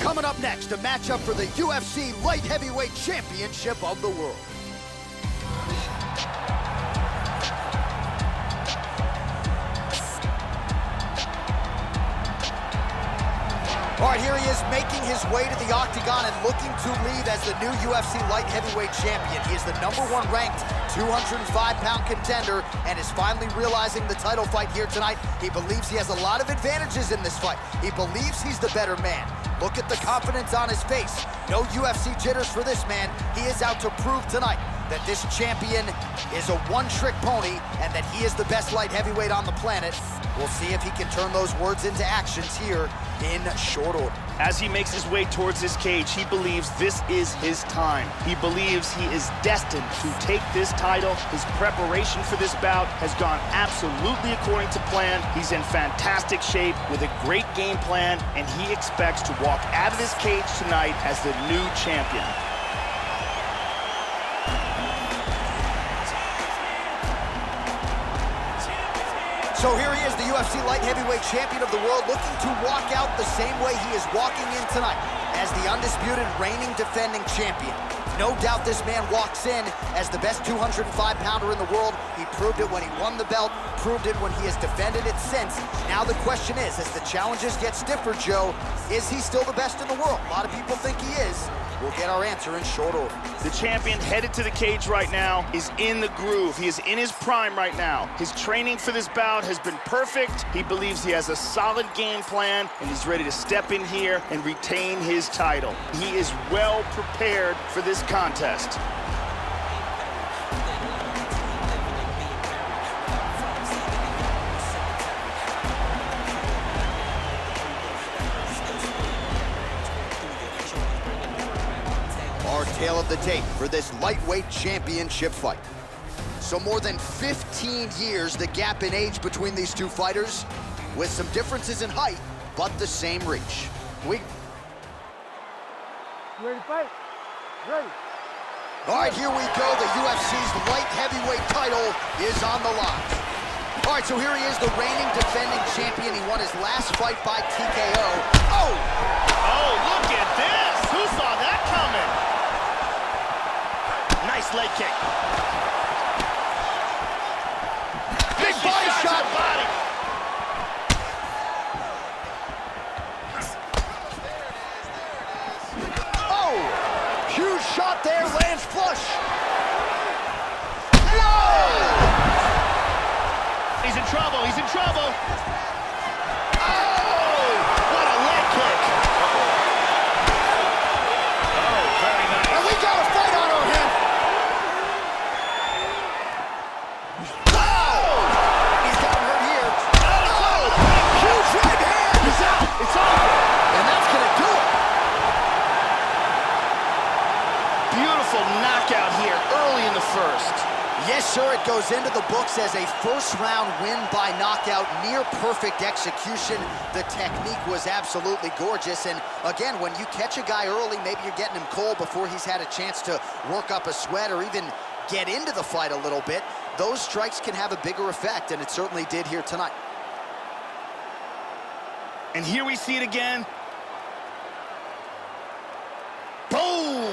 Coming up next, a matchup for the UFC Light Heavyweight Championship of the world. All right, here he is making his way to the octagon and looking to leave as the new UFC Light Heavyweight Champion. He is the #1 ranked 205-pound contender and is finally realizing the title fight here tonight. He believes he has a lot of advantages in this fight. He believes he's the better man. Look at the confidence on his face. No UFC jitters for this man. He is out to prove tonight that this champion is a one-trick pony and that he is the best light heavyweight on the planet. We'll see if he can turn those words into actions here in short order. As he makes his way towards this cage, he believes this is his time. He believes he is destined to take this title. His preparation for this bout has gone absolutely according to plan. He's in fantastic shape with a great game plan, and he expects to walk out of this cage tonight as the new champion. So here he is, the UFC Light Heavyweight Champion of the world, looking to walk out the same way he is walking in tonight, as the undisputed reigning defending champion. No doubt this man walks in as the best 205-pounder in the world. He proved it when he won the belt, proved it when he has defended it since. Now the question is, as the challenges get stiffer, Joe, is he still the best in the world? A lot of people think he is. We'll get our answer in short order. The champion headed to the cage right now is in the groove. He is in his prime right now. His training for this bout has been perfect. He believes he has a solid game plan, and he's ready to step in here and retain his title. He is well prepared for this contest. Our tale of the tape for this lightweight championship fight. So more than 15 years, the gap in age between these two fighters, with some differences in height, but the same reach. You ready to fight? Ready. All right, here we go. The UFC's light heavyweight title is on the line. All right, so here he is, the reigning defending champion. He won his last fight by TKO. Oh! Oh, look at this! Who saw that coming? Nice leg kick. Big body shot. Body. Oh! Huge shot there, lands flush. No! He's in trouble, he's in trouble. Oh! What a leg kick. Oh, very nice. And we got a fight on our hands. Oh! He's gotten hurt here. Oh! Huge right hand. He's out. It's over. And that's gonna do it. Beautiful knockout here early in the first. Yes, sir, it goes into the books as a first-round win by knockout, near-perfect execution. The technique was absolutely gorgeous, and again, when you catch a guy early, maybe you're getting him cold before he's had a chance to work up a sweat or even get into the fight a little bit, those strikes can have a bigger effect, and it certainly did here tonight. And here we see it again. Boom!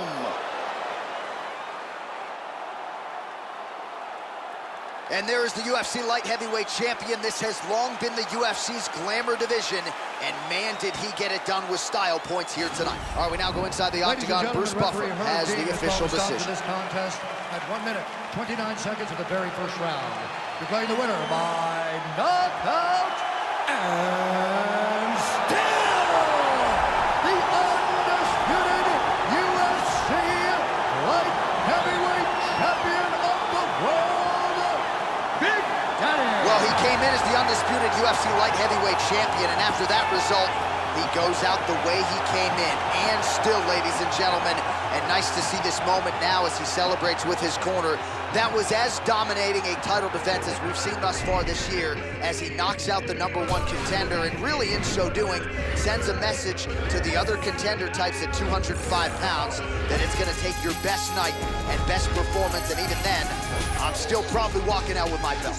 And there is the UFC Light Heavyweight Champion. This has long been the UFC's glamour division, and man, did he get it done with style points here tonight. All right, we now go inside the octagon. Bruce Buffer has the official decision. This contest at 1 minute, 29 seconds of the very first round. Declaring the winner by knockout and still the undisputed UFC Light Heavyweight Champion of the world, Big Daddy. Well, he came in as the undisputed UFC Light Heavyweight Champion, and after that result, he goes out the way he came in. And still, ladies and gentlemen, and nice to see this moment now as he celebrates with his corner. That was as dominating a title defense as we've seen thus far this year, as he knocks out the #1 contender, and really in so doing sends a message to the other contender types at 205 pounds that it's going to take your best night and best performance, and even then, I'm still probably walking out with my belt.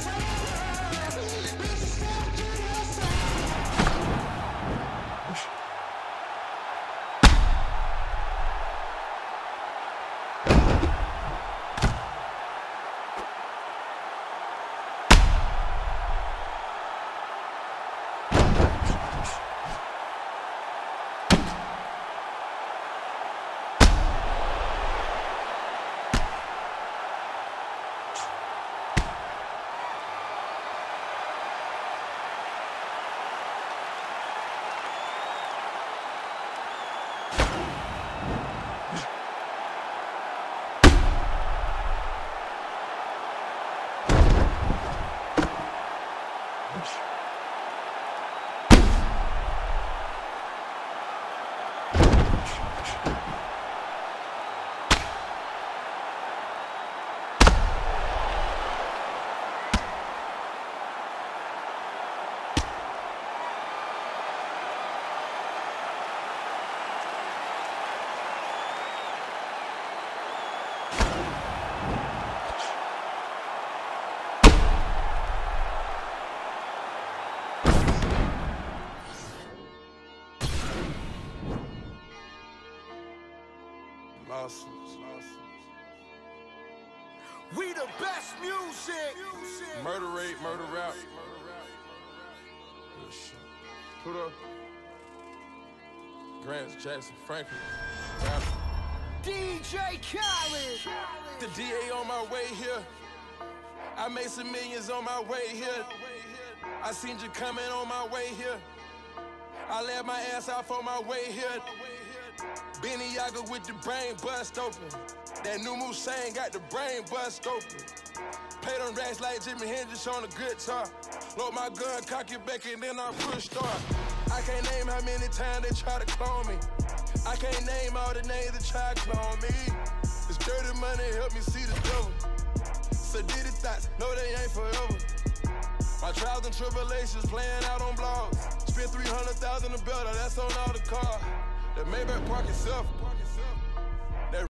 lawsuits. We the best music. Murder rate, murder rap. Good shit. Put up. Grant Jackson, Franklin. DJ Khaled. The DA on my way here. I made some millions on my way here. I seen you coming on my way here. I let my ass out for my way here. Benny Yaga with the brain bust open. That new Musain got the brain bust open. Play them racks like Jimi Hendrix on a guitar. Load my gun, cock it back, and then I push start. I can't name how many times they try to clone me. I can't name all the names that try to clone me. This dirty money help me see the devil. Sadiddy thoughts, no they ain't forever. My trials and tribulations playing out on blogs. Spent $300,000 a better, that's on all the cars. The Maybach Park itself.